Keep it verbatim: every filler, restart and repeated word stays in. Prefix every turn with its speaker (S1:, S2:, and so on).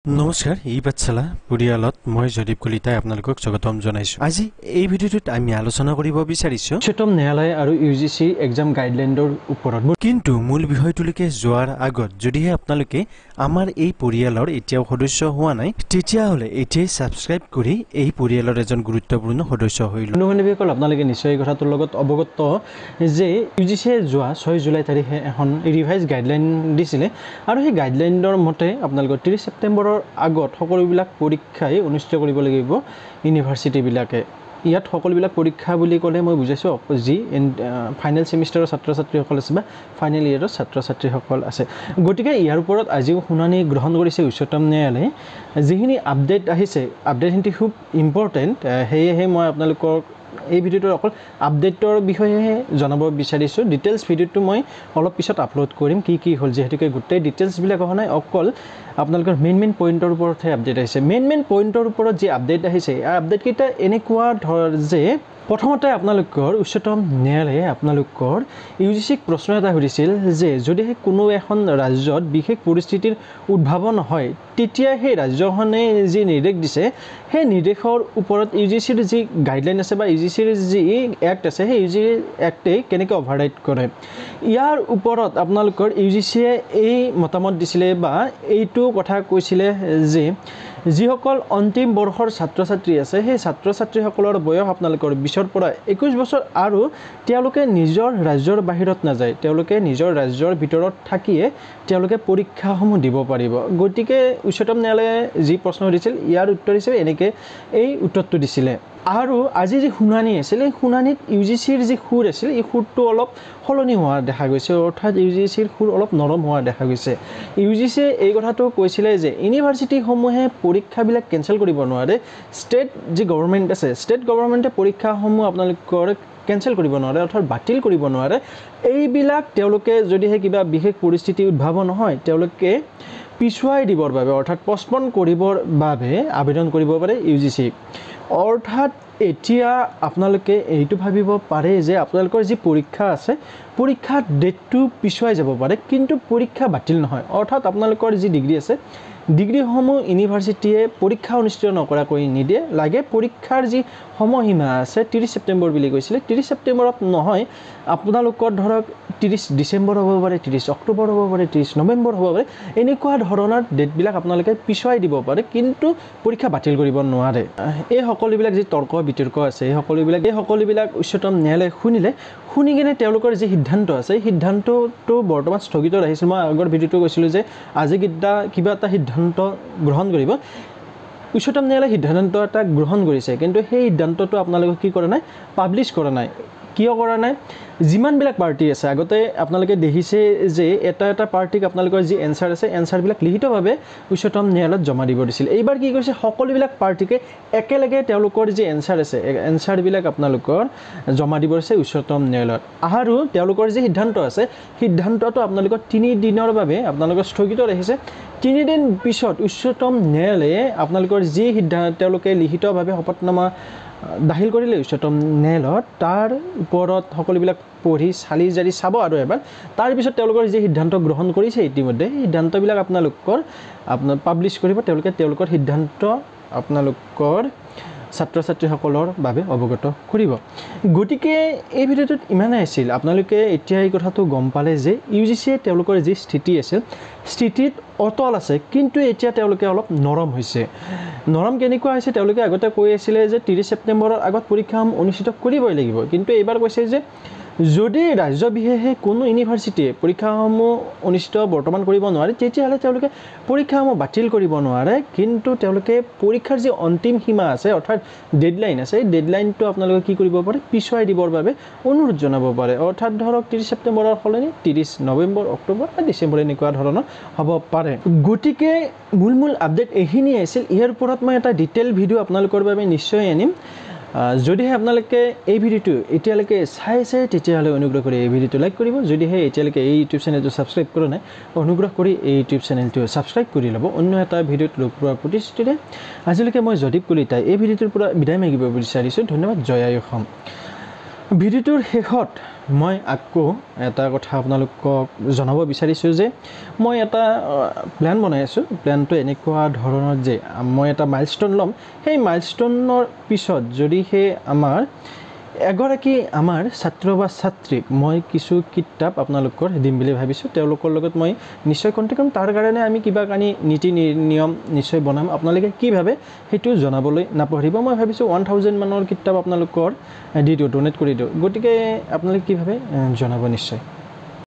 S1: নমস্কাৰ E-Pathshala পৰিয়ালত মই জদীপ কলিতাই আপোনালোকক স্বাগতম জনাইছো। আজি এই ভিডিঅ'টোত আমি আলোচনা কৰিব বিচাৰিছো উচ্চতম ন্যায়ালয় আৰু ইউ জি চি এক্সাম গাইডলাইনৰ ওপৰত। কিন্তু মূল বিষয়টোলৈকে যোৱাৰ আগত যদিহে আপোনালোকে আমাৰ এই পৰিয়ালৰ এতিয়াও সদস্য হোৱা নাই তেতিয়াহ'লে এতিয়াই সাবস্ক্ৰাইব কৰি এই পৰিয়ালৰ এজন গুৰুত্বপূৰ্ণ সদস্য হৈ লওক। বন্ধুসকল আপোনালোকে নিশ্চয় এই কথাটোৰ লগত অৱগত যে ইউ জি চিয়ে যোৱা ছয় জুলাই তাৰিখে এখন ৰিভাইজ গাইডলাইন দিছিলে আৰু সেই গাইডলাইনৰ মতে আপোনালোকৰ ত্ৰিছ ছেপ্টেম্বৰৰ আগত সকলোবিলাক পৰীক্ষাই অনুষ্ঠিত কৰিব লাগিব ইউনিভাৰ্চিটি বিলাকে। ইয়াত সকলোবিলাক পৰীক্ষা বুলি ক'লে মই বুজাইছো যি ফাইনেল সেমিষ্টাৰৰ ছাত্ৰ ছাত্ৰীসকল আছে বা ফাইনেল ইয়েৰৰ ছাত্ৰ ছাত্ৰীসকল আছে। গতিকে ইয়াৰ ওপৰত আজিও শুনানি গ্ৰহণ কৰিছে উচ্চতম ন্যায়ালয়ে। যিখিনি আপডেট আহিছে আপডেটখিনি খুব ইম্পৰ্টেণ্ট, সেয়েহে মই আপোনালোকক এই ভিডিঅ'টোৰ অকল আপডেটৰ বিষয়েহে জনাব বিচাৰিছোঁ। ডিটেইলছ ভিডিঅ'টো মই অলপ পিছত আপলোড কৰিম কি কি হ'ল, যিহেতুকে গোটেই ডিটেইলছবিলাক অহা নাই, অকল আপোনালোকৰ মেইন মেইন পইণ্টৰ ওপৰতহে আপডেট আহিছে। মেইন মেইন পইণ্টৰ ওপৰত যি আপডেট আহিছে এই আপডেটকেইটা এনেকুৱা ধৰ যে প্ৰথমতে আপোনালোকৰ উচ্চতম ন্যায়ালয়ে আপোনালোকৰ ইউ জি চিক প্ৰশ্ন এটা সুধিছিল যে যদিহে কোনো এখন ৰাজ্যত বিশেষ পৰিস্থিতিৰ উদ্ভাৱন হয় তেতিয়া সেই ৰাজ্যখনে যি নিৰ্দেশ দিছে সেই নিৰ্দেশৰ ওপৰত ইউ জি চিৰ যি গাইডলাইন আছে বা ইউ জি চিৰ যি এক্ট আছে সেই ইউ জি এক্টে কেনেকৈ অভাৰৰাইড কৰে ইয়াৰ ওপৰত আপোনালোকৰ ইউ জি চিয়ে এই মতামত দিছিলে বা এইটো কথা কৈছিলে যে যিসকল অন্তিম বৰ্ষৰ ছাত্ৰ ছাত্ৰী আছে সেই ছাত্ৰ ছাত্ৰীসকলৰ বয়স আপোনালোকৰ বিছৰ পৰা একৈছ বছৰ আৰু তেওঁলোকে নিজৰ ৰাজ্যৰ বাহিৰত নাযায়, তেওঁলোকে নিজৰ ৰাজ্যৰ ভিতৰত থাকিয়ে তেওঁলোকে পৰীক্ষাসমূহ দিব পাৰিব। গতিকে উচ্চতম ন্যায়ালয়ে যি প্ৰশ্ন সুধিছিল ইয়াৰ উত্তৰ হিচাপে এনেকৈ এই উত্তৰটো দিছিলে। আৰু আজি যি শুনানি আছিল এই শুনানিত ইউ জি চিৰ যি সুৰ আছিল এই সুৰটো অলপ সলনি হোৱা দেখা গৈছে, অৰ্থাৎ ইউ জি চিৰ সুৰ অলপ নৰম হোৱা দেখা গৈছে। ইউ জি চিয়ে এই কথাটো কৈছিলে যে ইউনিভাৰ্চিটিসমূহে পৰীক্ষাবিলাক কেঞ্চেল কৰিব নোৱাৰে। ষ্টেট যি গভৰ্ণমেণ্ট আছে ষ্টেট গভৰ্ণমেণ্টে পৰীক্ষাসমূহ আপোনালোকৰ কেঞ্চেল কৰিব নোৱাৰে, অৰ্থাৎ বাতিল কৰিব নোৱাৰে। এইবিলাক তেওঁলোকে যদিহে কিবা বিশেষ পৰিস্থিতি উদ্ভাৱন হয় তেওঁলোকে পিছুৱাই দিবৰ বাবে অৰ্থাৎ পষ্টপন কৰিবৰ বাবে আবেদন কৰিব পাৰে ইউ জি চিক। অৰ্থাৎ এতিয়া আপোনালোকে এইটো ভাবিব পাৰে যে আপোনালোকৰ যি পৰীক্ষা আছে পৰীক্ষাৰ ডেটটো পিছুৱাই যাব পাৰে কিন্তু পৰীক্ষা বাতিল নহয়। অৰ্থাৎ আপোনালোকৰ যি ডিগ্ৰী আছে ডিগ্ৰীসমূহ ইউনিভাৰ্চিটিয়ে পৰীক্ষা অনুষ্ঠিত নকৰাকৈ নিদিয়ে, লাগে পৰীক্ষাৰ যি সময়সীমা আছে ত্ৰিছ ছেপ্টেম্বৰ বুলি কৈছিলে ত্ৰিছ ছেপ্টেম্বৰত নহয়, আপোনালোকৰ ধৰক ত্ৰিছ ডিচেম্বৰ হ'ব পাৰে, ত্ৰিছ অক্টোবৰ হ'ব পাৰে, ত্ৰিছ নৱেম্বৰ হ'ব পাৰে, এনেকুৱা ধৰণৰ ডেটবিলাক আপোনালোকে পিছুৱাই দিব পাৰে কিন্তু পৰীক্ষা বাতিল কৰিব নোৱাৰে। এই সকলোবিলাক যি তৰ্ক বিতৰ্ক আছে এই সকলোবিলাক এই সকলোবিলাক উচ্চতম ন্যায়ালয়ে শুনিলে, শুনি কিনে তেওঁলোকৰ যি সিদ্ধান্ত আছে এই সিদ্ধান্তটো বৰ্তমান স্থগিত ৰাখিছিল। মই আগৰ ভিডিঅ'টো কৈছিলোঁ যে আজি কিবা কিবা এটা সিদ্ধান্ত গ্ৰহণ কৰিব। উচ্চতম ন্যায়ালয়ে সিদ্ধান্ত এটা গ্ৰহণ কৰিছে কিন্তু সেই সিদ্ধান্তটো আপোনালোকে কি কৰা নাই, পাব্লিছ কৰা নাই। কিয় কৰা নাই? যিমানবিলাক পাৰ্টি আছে আগতে আপোনালোকে দেখিছে যে এটা এটা পাৰ্টিক আপোনালোকৰ যি এনচাৰ আছে এনচাৰবিলাক লিখিতভাৱে উচ্চতম ন্যায়ালয়ত জমা দিব দিছিল। এইবাৰ কি কৰিছে সকলোবিলাক পাৰ্টিকে একেলগে তেওঁলোকৰ যি এনচাৰ আছে এনচাৰবিলাক আপোনালোকৰ জমা দিব দিছে উচ্চতম ন্যায়ালয়ত। আৰু তেওঁলোকৰ যি সিদ্ধান্ত আছে সিদ্ধান্তটো আপোনালোকৰ তিনি দিনৰ বাবে আপোনালোকৰ স্থগিত ৰাখিছে। তিনিদিন পিছত উচ্চতম ন্যায়ালয়ে আপোনালোকৰ যি সিদ্ধান্ত তেওঁলোকে লিখিতভাৱে শপতনামা দাখিল কৰিলে উচ্চতম ন্যায়ালয়ত তাৰ ওপৰত সকলোবিলাক পঢ়ি চালি জাৰি চাব আৰু এবাৰ তাৰপিছত তেওঁলোকৰ যি সিদ্ধান্ত গ্ৰহণ কৰিছে ইতিমধ্যে সেই সিদ্ধান্তবিলাক আপোনালোকৰ আপোনাৰ পাব্লিছ কৰিব। তেওঁলোকে তেওঁলোকৰ সিদ্ধান্ত আপোনালোকৰ ছাত্ৰ ছাত্ৰীসকলৰ বাবে অৱগত কৰিব। গতিকে এই ভিডিঅ'টোত ইমানেই আছিল। আপোনালোকে এতিয়া এই কথাটো গম পালে যে ইউ জি চিয়ে তেওঁলোকৰ যি স্থিতি আছিল স্থিতিত অটল আছে কিন্তু এতিয়া তেওঁলোকে অলপ নৰম হৈছে। নৰম কেনেকুৱা হৈছে তেওঁলোকে আগতে কৈ আছিলে যে ত্ৰিছ ছেপ্টেম্বৰৰ আগত পৰীক্ষাসমূহ অনুষ্ঠিত কৰিবই লাগিব, কিন্তু এইবাৰ কৈছে যে যদি ৰাজ্য বিশেষে কোনো ইউনিভাৰ্চিটিয়ে পৰীক্ষাসমূহ অনুষ্ঠিত বৰ্তমান কৰিব নোৱাৰে তেতিয়াহ'লে তেওঁলোকে পৰীক্ষাসমূহ বাতিল কৰিব নোৱাৰে, কিন্তু তেওঁলোকে পৰীক্ষাৰ যি অন্তিম সীমা আছে অৰ্থাৎ ডেডলাইন আছে এই ডেডলাইনটো আপোনালোকে কি কৰিব পাৰে, পিছুৱাই দিবৰ বাবে অনুৰোধ জনাব পাৰে। অৰ্থাৎ ধৰক ত্ৰিছ ছেপ্টেম্বৰৰ সলনি ত্ৰিছ নৱেম্বৰ অক্টোবৰ বা ডিচেম্বৰ এনেকুৱা ধৰণৰ হ'ব পাৰে। গতিকে মূল মূল আপডেট এইখিনিয়ে আছিল। ইয়াৰ ওপৰত মই এটা ডিটেইল ভিডিঅ' আপোনালোকৰ বাবে নিশ্চয় আনিম। যদিহে আপোনালোকে এই ভিডিঅ'টো এতিয়ালৈকে চাইছে তেতিয়াহ'লে অনুগ্ৰহ কৰি এই ভিডিঅ'টো লাইক কৰিব। যদিহে এতিয়ালৈকে এই ইউটিউব চেনেলটো ছাবস্ক্ৰাইব কৰা নাই অনুগ্ৰহ কৰি এই ইউটিউব চেনেলটো ছাবস্ক্ৰাইব কৰি ল'ব। অন্য এটা ভিডিঅ'ত লগ পোৱাৰ প্ৰতিশ্ৰুতিৰে আজিলৈকে মই জদীপ কলিতাই এই ভিডিঅ'টোৰ পৰা বিদায় মাগিব বিচাৰিছোঁ। ধন্যবাদ। জয় আই অসম। ভিডিওটোৰ শেষত মই আকৌ এটা কথা আপোনালোকক জনাব বিচাৰিছোঁ যে মই এটা প্ল্যান বনাই আছোঁ প্ল্যানটো এনেকুৱা ধৰণৰ যে মই এটা মাইলষ্টন ল'ম সেই মাইলষ্টনৰ পিছত যদি সেই আমাৰ এগৰাকী আমাৰ ছাত্ৰ বা ছাত্ৰীক মই কিছু কিতাপ আপোনালোকৰ দিম বুলি ভাবিছোঁ তেওঁলোকৰ লগত মই নিশ্চয় কণ্টেক্ট কৰিম তাৰ কাৰণে আমি কিবা কানি নীতি নিয়ম নিশ্চয় বনাম আপোনালোকে কি ভাবে সেইটো জনাবলৈ নাপাহৰিব মই ভাবিছোঁ ওৱান থাউজেণ্ড মানৰ কিতাপ আপোনালোকৰ দি দিওঁ ডোনেট কৰি দিওঁ গতিকে আপোনালোকে কি ভাবে জনাব নিশ্চয়